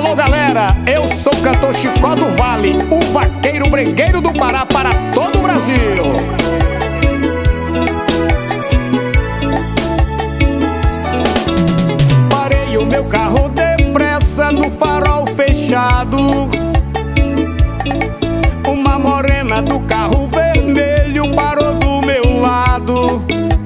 Alô galera, eu sou o cantor Chicó do Vale, o vaqueiro bregueiro do Pará para todo o Brasil. Parei o meu carro depressa no farol fechado. Uma morena do carro vermelho parou do meu lado.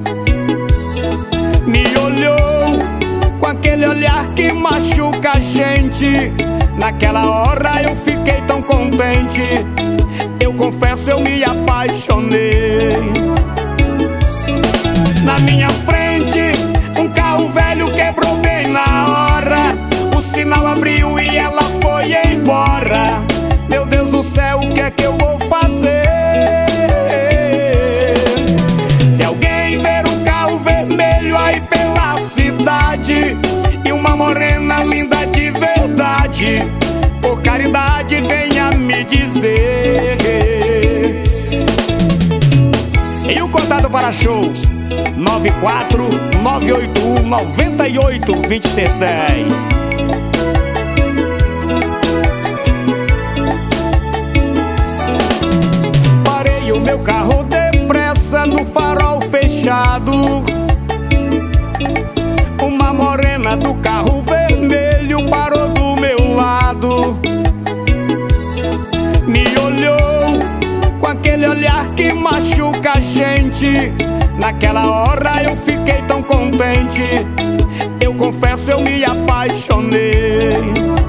Me olhou com aquele olhar que machuca a gente. Naquela hora eu fiquei tão contente. Eu confesso, eu me apaixonei. Na minha frente, um carro velho quebrou bem na hora. O sinal abriu e ela foi embora. Meu Deus do céu, o que é que eu vou fazer? Se alguém ver um carro vermelho aí pela cidade e uma morena linda de verdade, por caridade venha me dizer. E o contato para shows 94-981-98-2610. Parei o meu carro depressa no farol fechado. Uma morena do carro vermelho parou do meu lado. Me olhou com aquele olhar que machuca a gente. Naquela hora eu fiquei tão contente. Eu confesso, eu me apaixonei.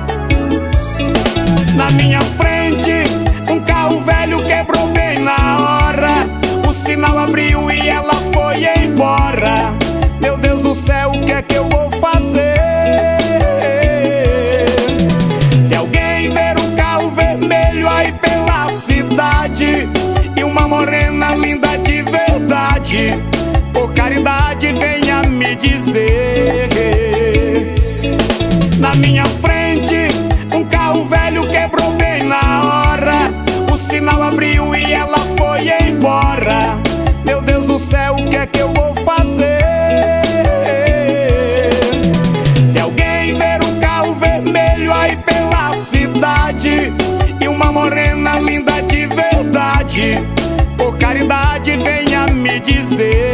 Na minha frente, um carro velho quebrou bem na hora. O sinal abriu e ela foi embora. Meu Deus do céu, o que é que eu vou fazer? Se alguém ver um carro vermelho aí pela cidade e uma morena linda de verdade, por caridade venha me dizer. Na minha frente, um carro velho quebrou bem na hora. O sinal abriu e ela foi embora. Meu Deus do céu, o que é que eu vou fazer? Se alguém ver um carro vermelho aí pela cidade e uma morena linda de verdade, por caridade venha me dizer.